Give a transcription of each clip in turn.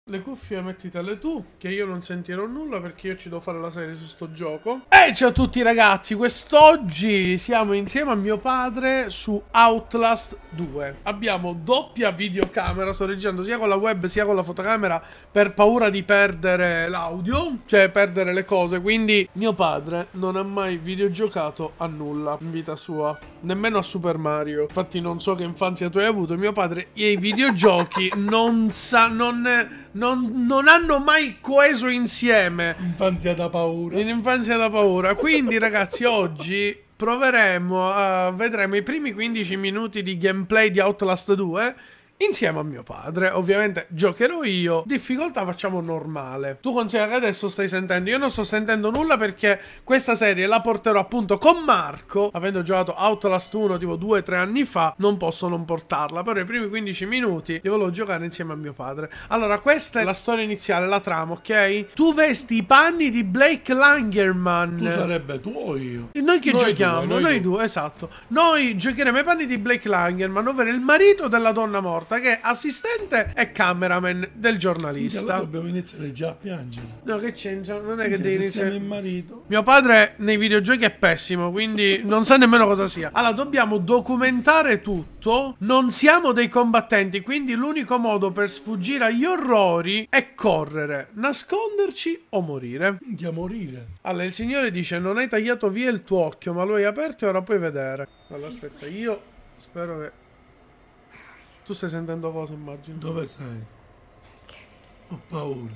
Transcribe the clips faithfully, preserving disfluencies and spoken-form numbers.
le cuffie mettitele tu, che io non sentirò nulla perché io ci devo fare la serie su sto gioco. E ciao a tutti ragazzi, quest'oggi siamo insieme a mio padre su Outlast due. Abbiamo doppia videocamera, sto registrando sia con la web sia con la fotocamera per paura di perdere l'audio, cioè perdere le cose, quindi mio padre non ha mai videogiocato a nulla in vita sua, nemmeno a Super Mario. Infatti non so che infanzia tu hai avuto, mio padre i videogiochi non sa, non, non, non hanno mai coeso insieme. Infanzia da paura. In infanzia da paura. Quindi ragazzi oggi proveremo a vedremo i primi quindici minuti di gameplay di Outlast due insieme a mio padre. Ovviamente giocherò io. Difficoltà facciamo normale. Tu considera che adesso stai sentendo. Io non sto sentendo nulla perché questa serie la porterò appunto con Marco. Avendo giocato Outlast uno tipo due tre anni fa, non posso non portarla. Però i primi quindici minuti li volevo giocare insieme a mio padre. Allora questa è la storia iniziale, la trama, ok? Tu vesti i panni di Blake Langermann. Tu sarebbe tu o io? Noi che Noi giochiamo? due, noi noi due. due, esatto. Noi giocheremo i panni di Blake Langermann, ovvero il marito della donna morta, che è assistente e cameraman del giornalista. Allora dobbiamo iniziare già a piangere. No, che c'entra? Non è che Perché devi se iniziare. siamo in marito. Mio padre nei videogiochi è pessimo, quindi non sa nemmeno cosa sia. Allora, dobbiamo documentare tutto. Non siamo dei combattenti, quindi l'unico modo per sfuggire agli orrori è correre, nasconderci o morire. Minchia, morire. Allora, il signore dice: non hai tagliato via il tuo occhio, ma lo hai aperto e ora puoi vedere. Allora, aspetta, io spero che... Tu stai sentendo cosa, immagino? Dove sei? Ho paura.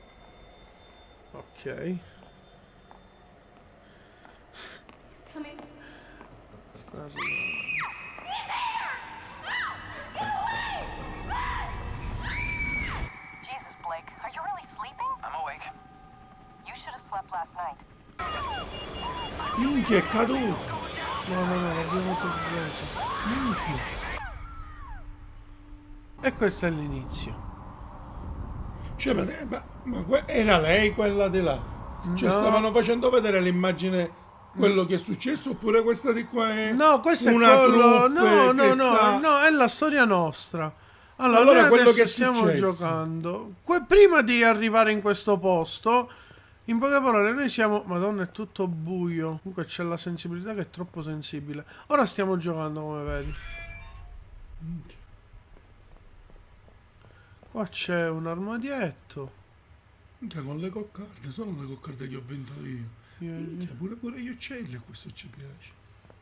Ok. Sta arrivando. Jesus, Blake, are you really sleeping? I'm awake. You should have slept last night. Minchia, è caduto. No, no, no, l'abbiamo preso. Minchia. E questo è l'inizio. Cioè, ma, ma, ma que- era lei quella di là? Cioè, No. stavano facendo vedere l'immagine, quello che è successo, oppure questa di qua è No, questo è una quello. troupe No, no, che no, sta- no, è la storia nostra. Allora, Allora, noi quello adesso che è stiamo successo. giocando. Que- prima di arrivare in questo posto, in poche parole, noi siamo. Madonna, è tutto buio. Comunque c'è la sensibilità che è troppo sensibile. Ora stiamo giocando, come vedi. Qua c'è un armadietto. Minchia, con le coccarde, sono le coccarde che ho vinto io. Io- Minchia, pure, pure gli uccelli, a questo ci piace.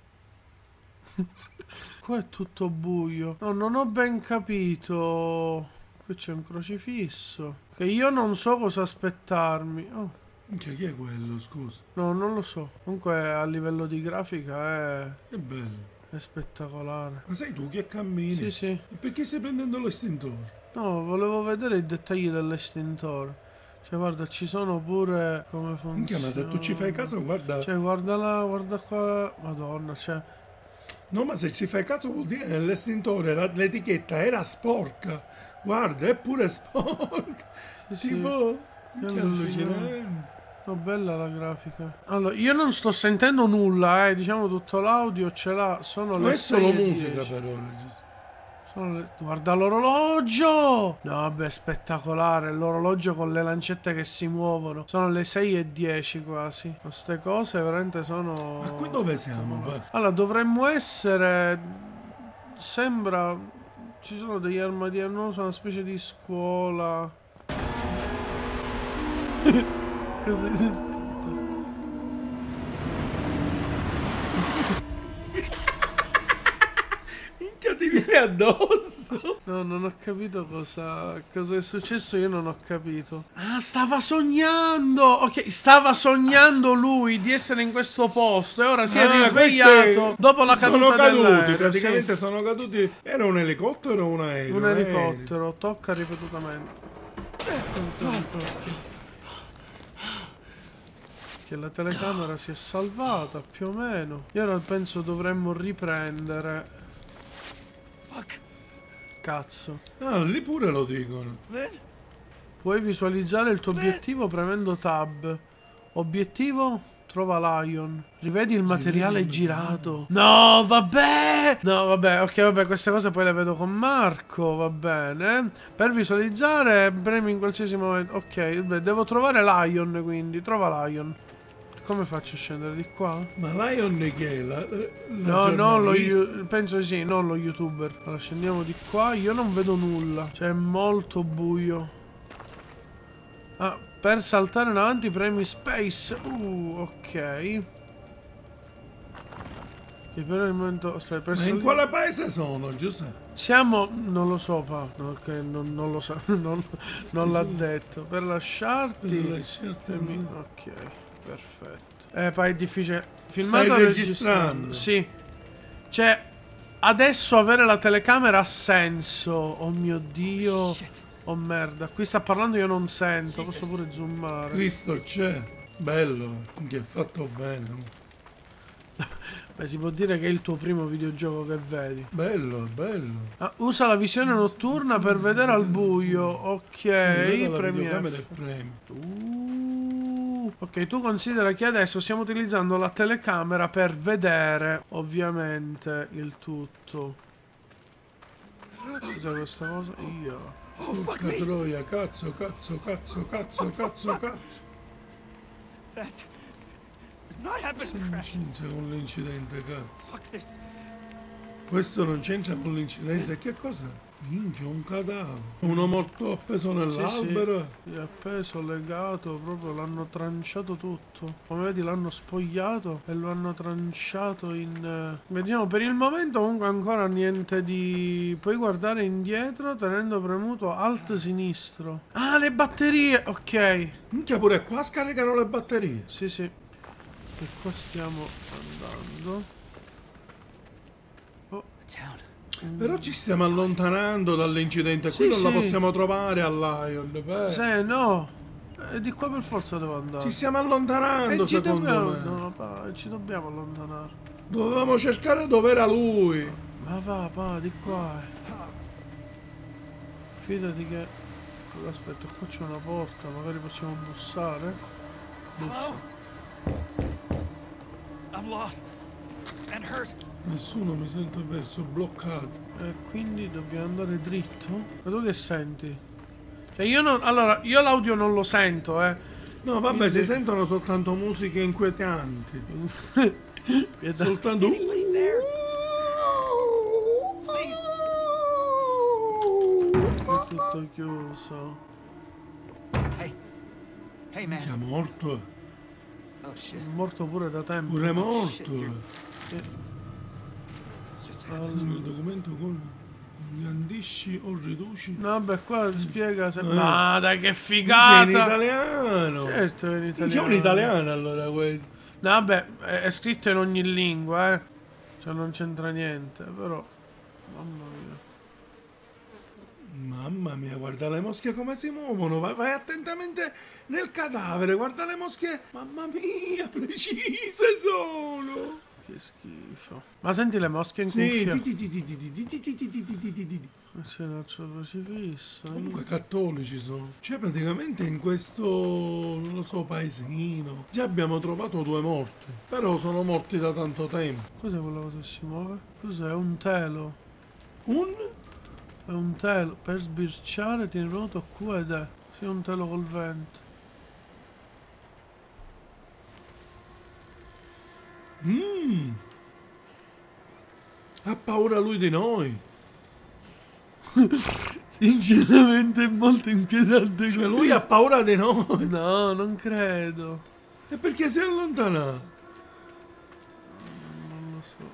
Qua è tutto buio. No, non ho ben capito. Qui c'è un crocifisso. Che io non so cosa aspettarmi. Oh, Minchia, chi è quello, scusa? no, non lo so. Comunque a livello di grafica è, È bello. è spettacolare. Ma sei tu che cammini? Sì, sì. E perché stai prendendo l'estintore? No, volevo vedere i dettagli dell'estintore. Cioè, guarda, ci sono pure come funziona. Minchia, ma se tu ci fai caso, guarda... Cioè, guarda là, guarda qua. Madonna, cioè... No, ma se ci fai caso vuol dire che nell'estintore la- l'etichetta era sporca. Guarda, è pure sporca. Sì, sì. Tipo... Che allucinante. allucinante. No, bella la grafica. Allora, io non sto sentendo nulla, eh. Diciamo tutto l'audio ce l'ha. Sono Ma le è solo sei e musica dieci. per ora. Sono le... Guarda l'orologio! No, vabbè, spettacolare. L'orologio con le lancette che si muovono. Sono le sei e dieci quasi. Queste cose veramente sono... Ma qui dove siamo? Beh? Allora, dovremmo essere... Sembra... Ci sono degli armadietti, non so, una specie di scuola. Cosa hai sentito? Minchia, ti viene addosso. No, non ho capito cosa, cosa è successo, io non ho capito. Ah, stava sognando! Ok, stava sognando lui di essere in questo posto e ora si è Ah, risvegliato questi dopo la sono caduta caduti, dell'aereo. praticamente sono caduti. Era un elicottero o un Sì, aereo? un Aereo. elicottero, tocca ripetutamente. Che la telecamera si è salvata, più o meno. E ora penso dovremmo riprendere. Fuck. Cazzo. Ah, lì pure lo dicono. Puoi visualizzare il tuo obiettivo premendo tab. Obiettivo Trova Lion. Rivedi il materiale girato. No, vabbè. No, vabbè. Ok, vabbè. Queste cose poi le vedo con Marco. Va bene. Per visualizzare, premi in qualsiasi momento. Ok, vabbè, devo trovare Lion, quindi. Trova Lion. Come faccio a scendere di qua? Ma Lion chi è? La, la No, non lo giornalista? you- penso di sì, non lo youtuber. Allora scendiamo di qua. Io non vedo nulla. Cioè è molto buio. Ah, per saltare in avanti premi space. Uh, ok. Che per il momento. Aspetta, per Ma in salire- quale paese sono, Giuseppe? Siamo. Non lo so, pa. No, ok, non, non lo so. Non, non l'ha detto. Per lasciarti. Per lasciarti- premi- Ok, perfetto. Eh, pa, è difficile. Filmato Stai o registrando? Sì. Cioè, adesso avere la telecamera ha senso. Oh mio Dio. Shit. Oh merda. Qui sta parlando, io non sento. Posso pure zoomare. Cristo c'è. Bello, che è fatto bene. Beh, si può dire che è il tuo primo videogioco che vedi. Bello, bello. Ah, usa la visione notturna per vedere al buio. Ok, Guarda la premi videocamera F. e premi. Uh, ok, tu considera che adesso stiamo utilizzando la telecamera per vedere ovviamente il tutto. Cos'è questa cosa? Io. Oh, fuck Porca me. troia, cazzo, cazzo, cazzo, cazzo, cazzo, cazzo. That did not happen to Non crash. c'entra con l'incidente, cazzo. Fuck this. Questo non c'entra con l'incidente. Che cos'è? Minchia, un cadavere. Uno morto appeso nell'albero. Sì, sì, è appeso, legato, proprio l'hanno tranciato tutto. Come vedi l'hanno spogliato e lo hanno tranciato in... eh, Vediamo, per il momento comunque ancora niente di... Puoi guardare indietro tenendo premuto Alt sinistro. Ah, le batterie! Ok. Minchia, pure qua scaricano le batterie. Sì, sì. E qua stiamo andando. Oh. Town. Però ci stiamo allontanando dall'incidente. Qui Sì, non la sì. possiamo trovare a Lion. beh. Se no... E di qua per forza devo andare. Ci stiamo allontanando, E ci secondo dobbiamo... me. No, pa, ci dobbiamo allontanare. Dovevamo cercare dove era lui. Ma va, va, di qua. eh. Fidati che... Allora, aspetta, qua c'è una porta, magari possiamo bussare. Bussa. I'm lost and hurt. Nessuno, mi sento perso, bloccato. E quindi dobbiamo andare dritto? Ma tu che senti? Cioè io non... Allora, io l'audio non lo sento, eh. No, vabbè, Quindi- si sentono soltanto musiche inquietanti. Pietà. Soltanto... Anybody there? È tutto chiuso. Hey. Hey, man. Che è morto. Oh shit. È morto pure da tempo. Pure morto. Sì. It's just Segno il documento con... Ingrandisci o riduci. No, vabbè, qua spiega se... Eh. Ma dai, che È in figata! italiano. Certo, è in Che è italiano. un italiano allora questo. No, vabbè, è, è scritto in ogni lingua, eh. Cioè non c'entra niente, però... Mamma mia. Mamma mia, guarda le mosche come si muovono. Vai, vai attentamente nel cadavere, guarda le mosche. Mamma mia, precise sono. Che schifo. Ma senti le mosche in Sì, cuffia? ti- ti- ti- ti- ti- ti- ti- ti- ti- ti- ti- ti- ti- ti. C'è il crocifisso. Comunque cattolici sono. Cioè praticamente in questo, non lo so, paesino già abbiamo trovato due morti. Però sono morti da tanto tempo. Cos'è quella cosa che si muove? Cos'è? Un telo. Un... È un telo. Per sbirciare tieni premuto Q ed E. Sì, un telo col vento. Mmm. Ha paura lui di noi. Sinceramente è molto inquietante. Cioè lui ha paura di noi. No, non credo. E perché si è allontanato? Non lo so.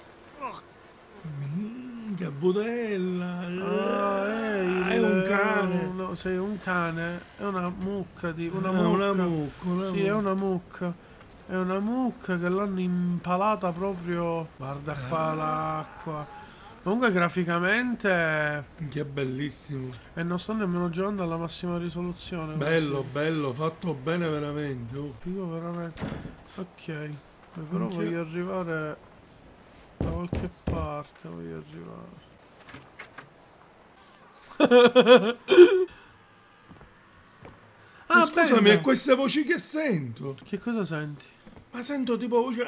Minchia, budella. Ah, è, il- è un cane. No, sei un cane. È una mucca di... Una Ah, mucca. una mucca, una Sì, è mucca. una mucca. È una mucca che l'hanno impalata proprio... Guarda qua l'acqua. Comunque graficamente... Che bellissimo. E non sto nemmeno giocando alla massima risoluzione. Bello, così. bello, fatto bene veramente. oh. Figo veramente. Ok. Eh, Però Minchia. voglio arrivare... Da qualche parte voglio arrivare. Ma Ah, scusami, bene. è queste voci che sento. Che cosa senti? Ma sento tipo voce.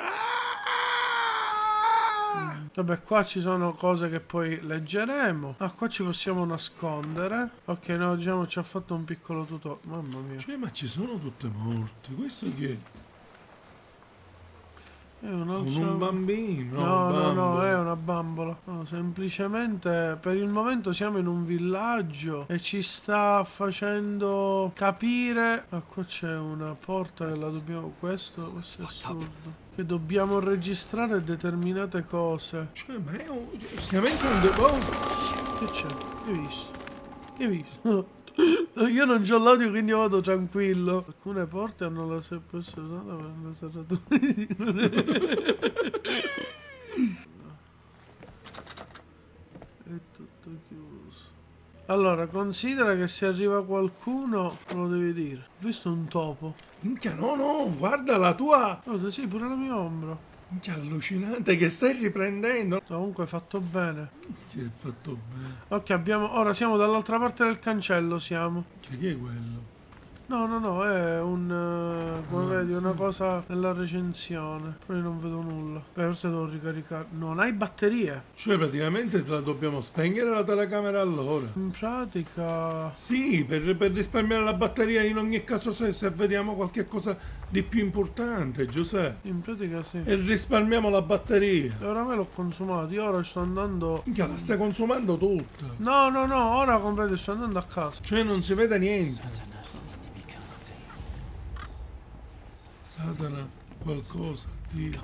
Ah! Vabbè, qua ci sono cose che poi leggeremo. Ah, qua ci possiamo nascondere. Ok, no, diciamo ci ha fatto un piccolo tutorial. Mamma mia. Cioè, ma ci sono tutte morte. Questo che è? È un Con altro... un bambino. No, un no, no, bambolo. è una bambola. No, semplicemente per il momento siamo in un villaggio e ci sta facendo capire. Ah, qua c'è una porta che la dobbiamo. Questo, questo è assurdo. Che dobbiamo registrare determinate cose. Cioè, ma è un... stiamo entrando. Oh. Che c'è? Che hai visto? Che hai visto? Io non c'ho l'audio, quindi vado tranquillo. Alcune porte hanno la sempre usata per la serratura. È tutto chiuso. Allora, considera che se arriva qualcuno, me lo devi dire. Ho visto un topo. Minchia, no, no, guarda la tua. Cosa? Sì, pure la mia ombra. Minchia, allucinante che stai riprendendo. Comunque hai fatto bene. Si è fatto bene. Ok, abbiamo. Ora siamo dall'altra parte del cancello, siamo. Che, che è quello? No, no, no, è un... eh, come Ah, vedi, sì. una cosa nella recensione. Però io non vedo nulla. Beh, forse devo ricaricare. Non hai batterie. Cioè, praticamente te la dobbiamo spegnere la telecamera allora. In pratica... Sì, per, per risparmiare la batteria in ogni caso se, se vediamo qualche cosa di più importante, Giuseppe. In pratica sì. E risparmiamo la batteria. E oramai l'ho consumato. Io ora sto andando... Minchia, la stai consumando tutta. No, no, no, ora completo, sto andando a casa. Cioè non si vede niente. Satana, qualcosa, Dio.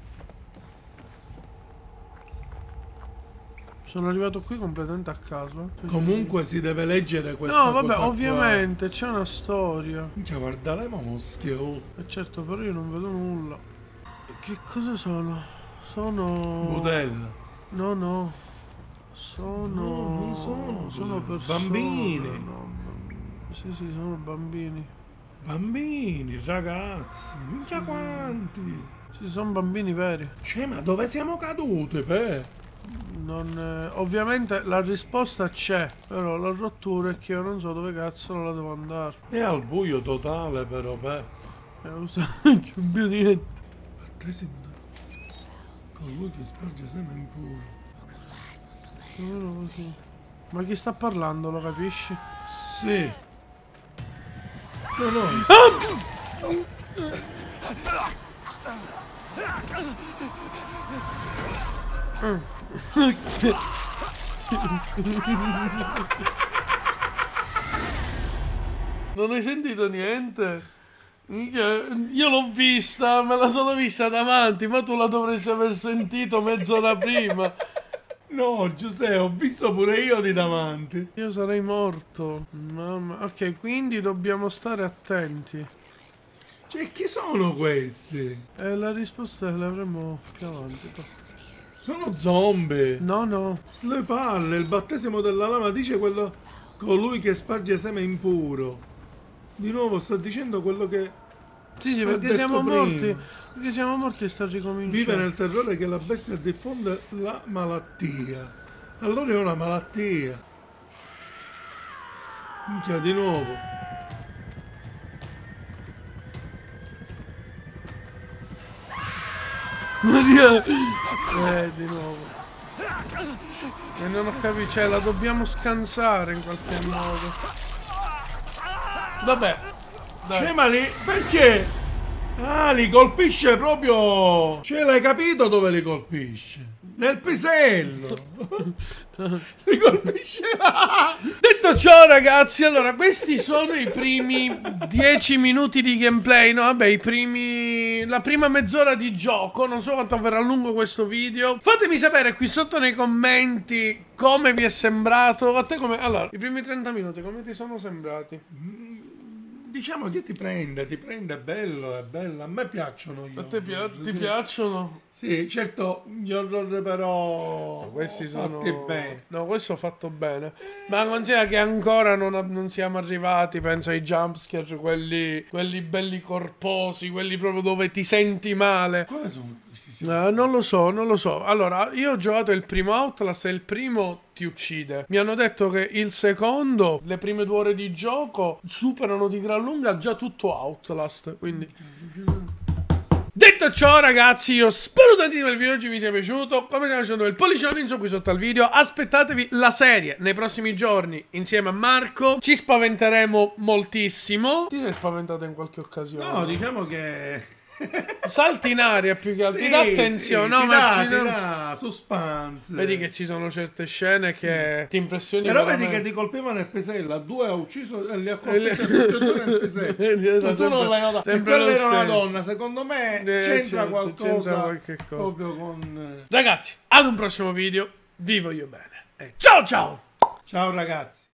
Sono arrivato qui completamente a caso. eh. Comunque si deve leggere questa No, vabbè, cosa qua. ovviamente, c'è una storia. Minchia, guarda le mosche, oh. E certo, però io non vedo nulla. E che cosa sono? Sono... Budella. No, no. Sono... No, non sono Sono budelle. persone. Bambini. No, bambini. Sì, sì, sono bambini. Bambini, ragazzi, minchia quanti. Sì, sono bambini veri. Cioè, ma dove siamo caduti, pe? Non, eh, ovviamente la risposta c'è, però la rottura è che io non so dove cazzo la devo andare. È al buio totale, però, pe. Eh, non so, non c'è più niente. Battesimo da... colui che sparge seme impuro. Almeno così. Ma chi sta parlando, lo capisci? Sì. No, no. Non hai sentito niente? Minchia, io l'ho vista, me la sono vista davanti, ma tu la dovresti aver sentito mezz'ora prima. No, Giuseppe, ho visto pure io di davanti. Io sarei morto. Mamma. Ok, quindi dobbiamo stare attenti. Cioè, chi sono questi? E la risposta l'avremo più avanti. Sono zombie. No, no. Le palle, il battesimo della lama dice quello... colui che sparge seme impuro. Di nuovo sta dicendo quello che... Sì, sì, Ho perché detto siamo prima. morti. Perché siamo morti e sta ricominciando. Vive nel terrore che la bestia diffonde la malattia. Allora è una malattia. Minchia, di nuovo. Maria. Eh, di nuovo. E non ho capito, cioè la dobbiamo scansare in qualche modo. Vabbè. Dai. Cioè, ma li... perché? Ah, li colpisce proprio... Cioè, l'hai capito dove li colpisce? Nel pisello. Li colpisce... Detto ciò, ragazzi, allora questi sono i primi dieci minuti di gameplay. No, vabbè, i primi... la prima mezz'ora di gioco. Non so quanto verrà lungo questo video. Fatemi sapere qui sotto nei commenti come vi è sembrato. A te come... Allora, i primi trenta minuti come ti sono sembrati? Diciamo che ti prende, ti prende, è bello, è bello. A me piacciono gli A te pia- horror, ti sì. piacciono? Sì, certo, gli horror però... Questi sono fatti bene. No, questo ho fatto bene. Ma considera che ancora non, non siamo arrivati, penso, ai jumpscare, quelli, quelli belli corposi, quelli proprio dove ti senti male. Quali sono questi? Sì, Eh, non lo so, non lo so. Allora, io ho giocato il primo Outlast e il primo ti uccide. Mi hanno detto che il secondo, le prime due ore di gioco, superano di gran lunga già tutto Outlast. Quindi... Detto ciò, ragazzi, io spero tantissimo che il video oggi vi sia piaciuto. Come stiamo facendo il pollicione in su qui sotto al video. Aspettatevi la serie nei prossimi giorni insieme a Marco. Ci spaventeremo moltissimo. Ti sei spaventato in qualche occasione? No, diciamo che... Salti in aria più che altro. Sì, Ti dà attenzione, sì, no? ti Ma dà, ci ti dà- dà suspense. Vedi che ci sono certe scene che ti impressionano. Però vedi che ti colpiva nel pisello, a due ha ucciso e li ha colpiti E tutti le- e due nel pisello. Era Tu, tu sempre- non l'hai notato. E sempre quella lo era una stesso. donna, secondo me Eh, c'entra certo, qualcosa c'entra qualche cosa. proprio con... Ragazzi, ad un prossimo video. Vi voglio bene. E ciao ciao! Ciao ragazzi.